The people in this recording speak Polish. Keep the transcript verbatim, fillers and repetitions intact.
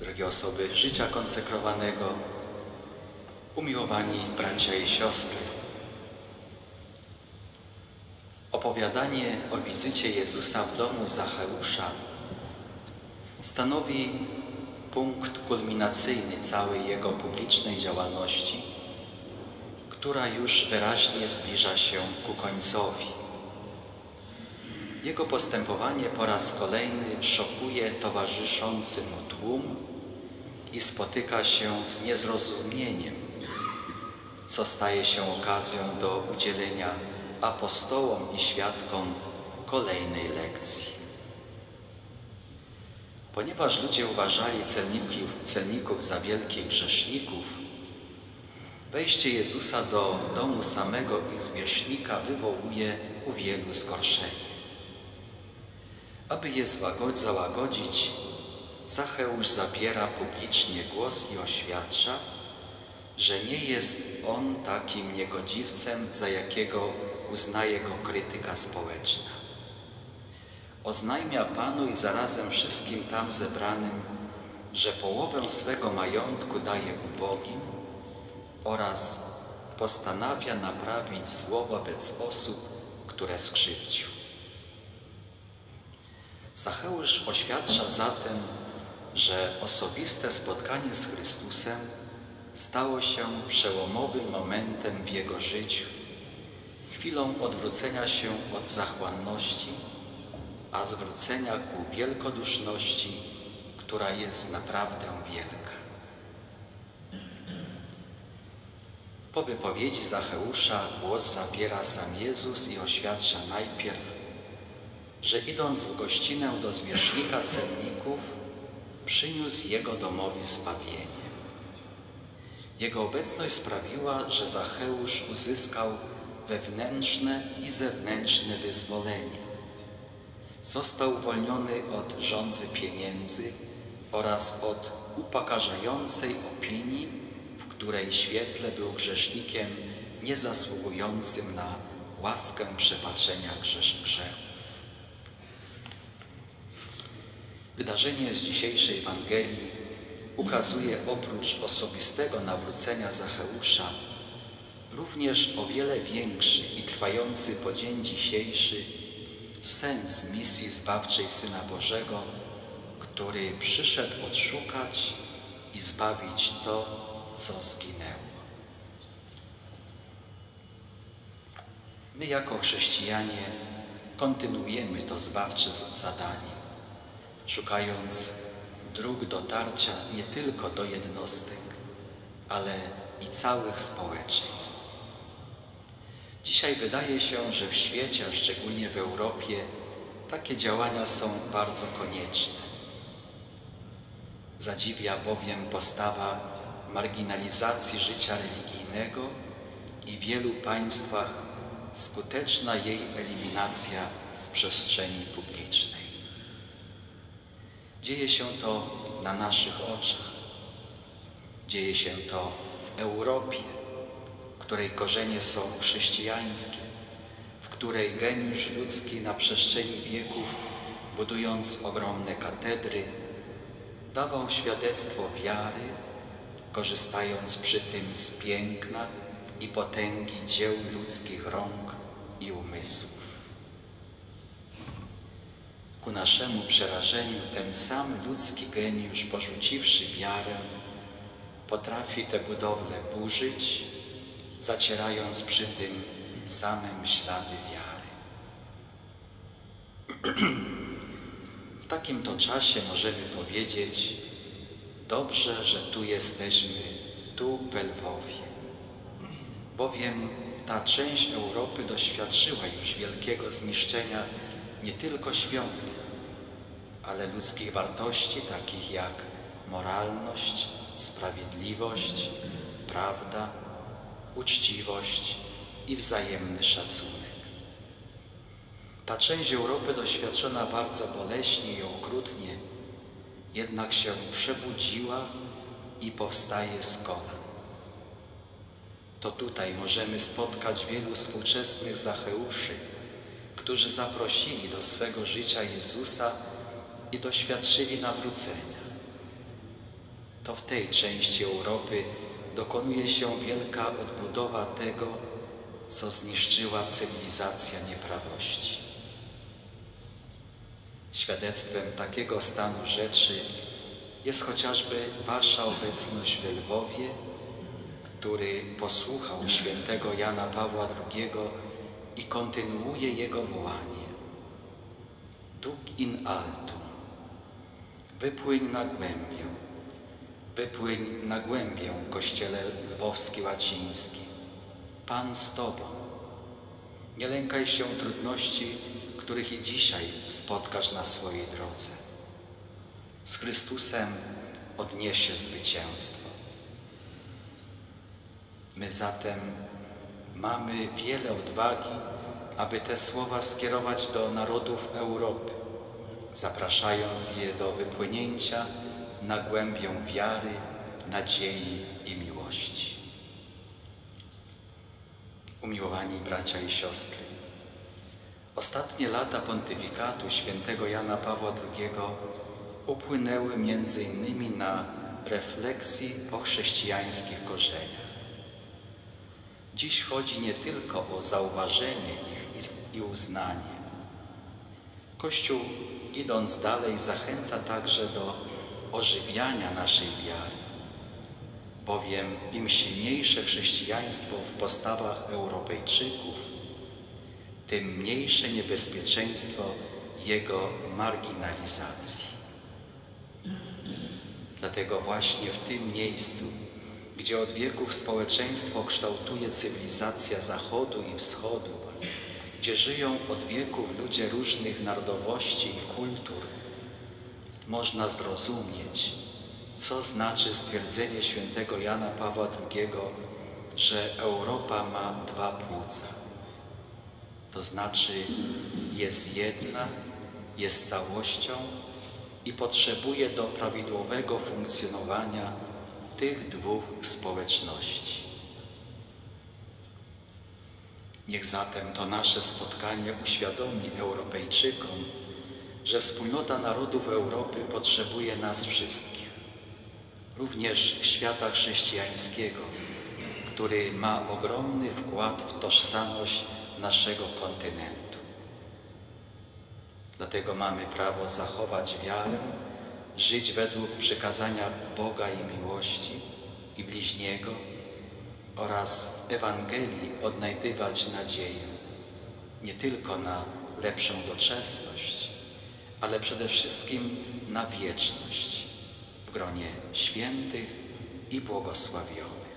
drogie osoby życia konsekrowanego, umiłowani bracia i siostry. Opowiadanie o wizycie Jezusa w domu Zacheusza stanowi punkt kulminacyjny całej Jego publicznej działalności, która już wyraźnie zbliża się ku końcowi. Jego postępowanie po raz kolejny szokuje towarzyszący mu tłum i spotyka się z niezrozumieniem, co staje się okazją do udzielenia apostołom i świadkom kolejnej lekcji. Ponieważ ludzie uważali celników, celników za wielkich grzeszników, wejście Jezusa do domu samego ich zwierzchnika wywołuje u wielu zgorszenie. Aby je załagodzić, Zacheusz zabiera publicznie głos i oświadcza, że nie jest on takim niegodziwcem, za jakiego uznaje go krytyka społeczna. Oznajmia Panu i zarazem wszystkim tam zebranym, że połowę swego majątku daje ubogim oraz postanawia naprawić zło wobec osób, które skrzywdził. Zacheusz oświadcza zatem, że osobiste spotkanie z Chrystusem stało się przełomowym momentem w jego życiu, chwilą odwrócenia się od zachłanności, a zwrócenia ku wielkoduszności, która jest naprawdę wielka. Po wypowiedzi Zacheusza głos zabiera sam Jezus i oświadcza najpierw, że idąc w gościnę do zwierzchnika celników, przyniósł jego domowi zbawienie. Jego obecność sprawiła, że Zacheusz uzyskał wewnętrzne i zewnętrzne wyzwolenie. Został uwolniony od żądzy pieniędzy oraz od upokarzającej opinii, w której świetle był grzesznikiem niezasługującym na łaskę przebaczenia grzechów. Wydarzenie z dzisiejszej Ewangelii ukazuje oprócz osobistego nawrócenia Zacheusza również o wiele większy i trwający po dzień dzisiejszy sens misji zbawczej Syna Bożego, który przyszedł odszukać i zbawić to, co zginęło. My jako chrześcijanie kontynuujemy to zbawcze zadanie, szukając dróg dotarcia nie tylko do jednostek, ale i całych społeczeństw. Dzisiaj wydaje się, że w świecie, a szczególnie w Europie, takie działania są bardzo konieczne. Zadziwia bowiem postawa marginalizacji życia religijnego i w wielu państwach skuteczna jej eliminacja z przestrzeni publicznej. Dzieje się to na naszych oczach. Dzieje się to w Europie, której korzenie są chrześcijańskie, w której geniusz ludzki na przestrzeni wieków, budując ogromne katedry, dawał świadectwo wiary, korzystając przy tym z piękna i potęgi dzieł ludzkich rąk i umysłów. Ku naszemu przerażeniu ten sam ludzki geniusz, porzuciwszy wiarę, potrafi te budowle burzyć, zacierając przy tym samym ślady wiary. W takim to czasie możemy powiedzieć: dobrze, że tu jesteśmy, tu w Lwowie, bowiem ta część Europy doświadczyła już wielkiego zniszczenia nie tylko świątyń, ale ludzkich wartości takich jak moralność, sprawiedliwość, prawda, uczciwość i wzajemny szacunek. Ta część Europy doświadczona bardzo boleśnie i okrutnie, jednak się przebudziła i powstaje z kolan. To tutaj możemy spotkać wielu współczesnych Zacheuszy, którzy zaprosili do swego życia Jezusa i doświadczyli nawrócenia. to w tej części Europy dokonuje się wielka odbudowa tego, co zniszczyła cywilizacja nieprawości. Świadectwem takiego stanu rzeczy jest chociażby wasza obecność w Lwowie, który posłuchał świętego Jana Pawła drugiego i kontynuuje jego wołanie. Duc in altum, wypłyń na głębię, wypłyń na głębię, Kościele Lwowski Łaciński. Pan z Tobą. Nie lękaj się trudności, których i dzisiaj spotkasz na swojej drodze. Z Chrystusem odniesiesz zwycięstwo. My zatem mamy wiele odwagi, aby te słowa skierować do narodów Europy, zapraszając je do wypłynięcia na głębię wiary, nadziei i miłości. Umiłowani bracia i siostry, ostatnie lata pontyfikatu świętego Jana Pawła drugiego upłynęły między innymi na refleksji o chrześcijańskich korzeniach. Dziś chodzi nie tylko o zauważenie ich i uznanie. Kościół, idąc dalej, zachęca także do ożywiania naszej wiary, bowiem im silniejsze chrześcijaństwo w postawach Europejczyków, tym mniejsze niebezpieczeństwo jego marginalizacji. Dlatego właśnie w tym miejscu, gdzie od wieków społeczeństwo kształtuje cywilizacja Zachodu i Wschodu, gdzie żyją od wieków ludzie różnych narodowości i kultur, można zrozumieć, co znaczy stwierdzenie świętego Jana Pawła drugiego, że Europa ma dwa płuca. To znaczy jest jedna, jest całością i potrzebuje do prawidłowego funkcjonowania tych dwóch społeczności. Niech zatem to nasze spotkanie uświadomi Europejczykom, że wspólnota narodów Europy potrzebuje nas wszystkich, również świata chrześcijańskiego, który ma ogromny wkład w tożsamość naszego kontynentu. Dlatego mamy prawo zachować wiarę, żyć według przykazania Boga i miłości i bliźniego oraz w Ewangelii odnajdywać nadzieję nie tylko na lepszą doczesność, ale przede wszystkim na wieczność w gronie świętych i błogosławionych.